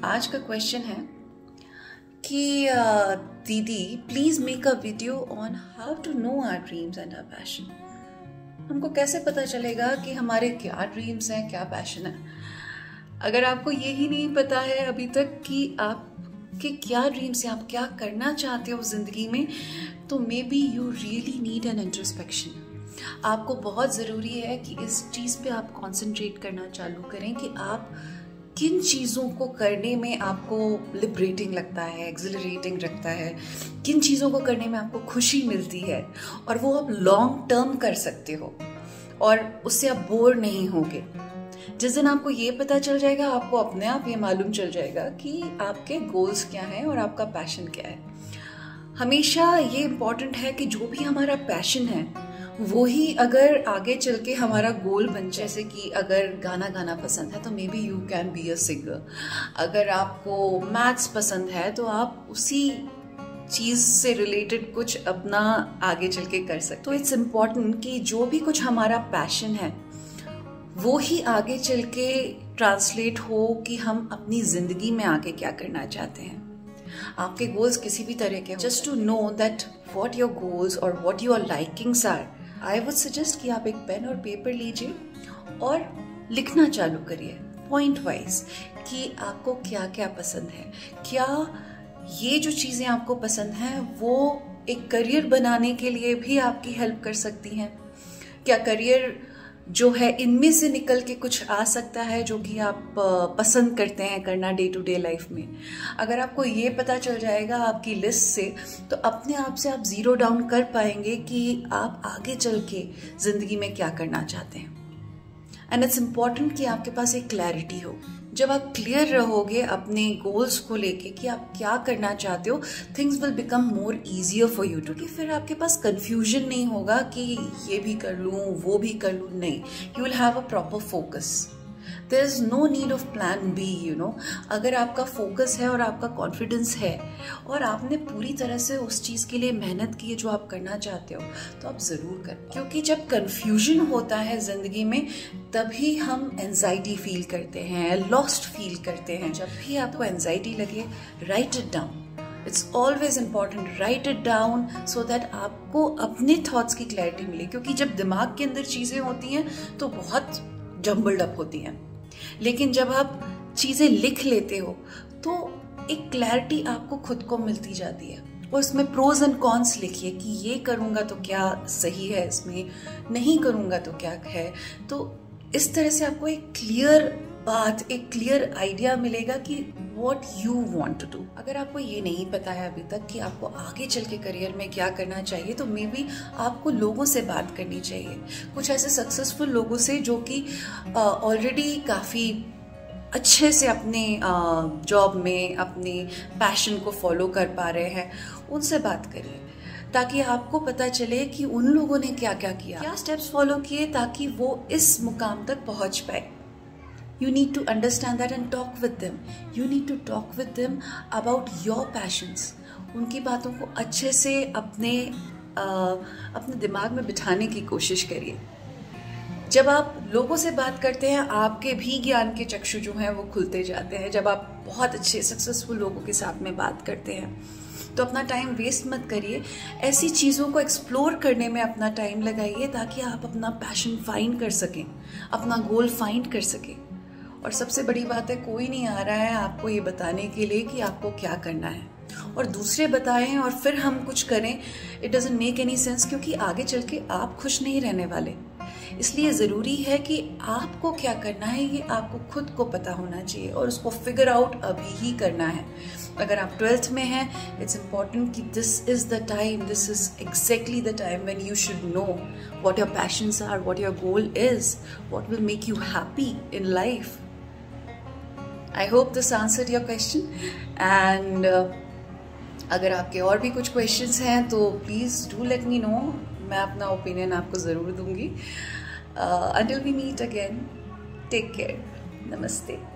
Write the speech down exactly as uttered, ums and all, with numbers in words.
आज का क्वेश्चन है कि दीदी please make a video on how to know our dreams and our passion. हमको कैसे पता चलेगा कि हमारे क्या ड्रीम्स हैं, क्या पैशन है। अगर आपको ये ही नहीं पता है अभी तक कि आपके क्या ड्रीम्स हैं, आप क्या करना चाहते हो जिंदगी में, तो maybe you really need an introspection. आपको बहुत ज़रूरी है कि इस चीज़ पे आप कंसंट्रेट करना चालू करें कि आप किन चीज़ों को करने में आपको लिबरेटिंग लगता है, एक्सिलरेटिंग लगता है, किन चीज़ों को करने में आपको खुशी मिलती है और वो आप लॉन्ग टर्म कर सकते हो और उससे आप बोर नहीं होगे। जिस दिन आपको ये पता चल जाएगा, आपको अपने आप ये मालूम चल जाएगा कि आपके गोल्स क्या हैं और आपका पैशन क्या है। हमेशा ये इम्पॉर्टेंट है कि जो भी हमारा पैशन है वो ही अगर आगे चल के हमारा गोल बन जाए। जैसे कि अगर गाना गाना पसंद है तो maybe you can be a singer. अगर आपको मैथ्स पसंद है तो आप उसी चीज़ से रिलेटेड कुछ अपना आगे चल के कर सकते। तो इट्स इम्पॉर्टेंट कि जो भी कुछ हमारा पैशन है वो ही आगे चल के ट्रांसलेट हो कि हम अपनी ज़िंदगी में आगे क्या करना चाहते हैं। आपके गोल्स किसी भी तरह के, just to know that what your goals और what your likings are, I would suggest कि आप एक पेन और पेपर लीजिए और लिखना चालू करिए पॉइंट वाइज कि आपको क्या क्या पसंद है। क्या ये जो चीज़ें आपको पसंद हैं वो एक करियर बनाने के लिए भी आपकी हेल्प कर सकती हैं? क्या करियर जो है इनमें से निकल के कुछ आ सकता है जो कि आप पसंद करते हैं करना डे टू डे लाइफ में? अगर आपको ये पता चल जाएगा आपकी लिस्ट से, तो अपने आप से आप ज़ीरो डाउन कर पाएंगे कि आप आगे चल के ज़िंदगी में क्या करना चाहते हैं। एंड इट्स इम्पॉर्टेंट कि आपके पास एक क्लैरिटी हो। जब आप क्लियर रहोगे अपने गोल्स को लेके कि आप क्या करना चाहते हो, things will become more easier for you to do. फिर आपके पास कंफ्यूजन नहीं होगा कि ये भी कर लूँ वो भी कर लूँ, नहीं, you will have a proper focus. There is no need of plan B, you know. अगर आपका फोकस है और आपका कॉन्फिडेंस है और आपने पूरी तरह से उस चीज़ के लिए मेहनत की है जो आप करना चाहते हो, तो आप ज़रूर करें। क्योंकि जब कन्फ्यूजन होता है ज़िंदगी में तभी हम एंजाइटी फील करते हैं, लॉस्ट फील करते हैं। जब भी आपको एंजाइटी लगे, write it down. It's always important, write it down so that आपको अपने थॉट्स की क्लैरिटी मिले। क्योंकि जब दिमाग के अंदर चीज़ें होती हैं तो बहुत जम्बल्ड अप होती हैं, लेकिन जब आप चीज़ें लिख लेते हो तो एक क्लैरिटी आपको खुद को मिलती जाती है। और इसमें प्रोज एंड कॉन्स लिखिए कि ये करूँगा तो क्या सही है, इसमें नहीं करूँगा तो क्या है। तो इस तरह से आपको एक क्लियर बात, एक क्लियर आइडिया मिलेगा कि what you want to do. अगर आपको ये नहीं पता है अभी तक कि आपको आगे चल के करियर में क्या करना चाहिए, तो मे बी आपको लोगों से बात करनी चाहिए, कुछ ऐसे सक्सेसफुल लोगों से जो कि ऑलरेडी काफ़ी अच्छे से अपने जॉब में अपने पैशन को फॉलो कर पा रहे हैं। उनसे बात करिए ताकि आपको पता चले कि उन लोगों ने क्या क्या किया, क्या स्टेप्स फॉलो किए ताकि वो इस मुकाम तक पहुंच पाए। You need to understand that and talk with them. You need to talk with them about your passions. उनकी बातों को अच्छे से अपने आ, अपने दिमाग में बिठाने की कोशिश करिए। जब आप लोगों से बात करते हैं, आपके भी ज्ञान के चक्षु जो हैं वो खुलते जाते हैं। जब आप बहुत अच्छे सक्सेसफुल लोगों के साथ में बात करते हैं तो अपना टाइम वेस्ट मत करिए, ऐसी चीज़ों को एक्सप्लोर करने में अपना टाइम लगाइए ताकि आप अपना पैशन फाइंड कर सकें, अपना गोल फाइंड कर सकें। और सबसे बड़ी बात है, कोई नहीं आ रहा है आपको ये बताने के लिए कि आपको क्या करना है, और दूसरे बताएं और फिर हम कुछ करें, it doesn't make any sense. क्योंकि आगे चल के आप खुश नहीं रहने वाले। इसलिए ज़रूरी है कि आपको क्या करना है ये आपको खुद को पता होना चाहिए और उसको फिगर आउट अभी ही करना है। अगर आप ट्वेल्थ में हैं, इट्स इम्पॉर्टेंट कि this is the time, this is exactly the time when you should know what your passions are, what your goal is, what will make you happy in life. I hope this answered your question and uh, अगर आपके और भी कुछ questions हैं तो please do let me know. मैं अपना opinion आपको ज़रूर दूंगी. uh, Until we meet again, take care. Namaste.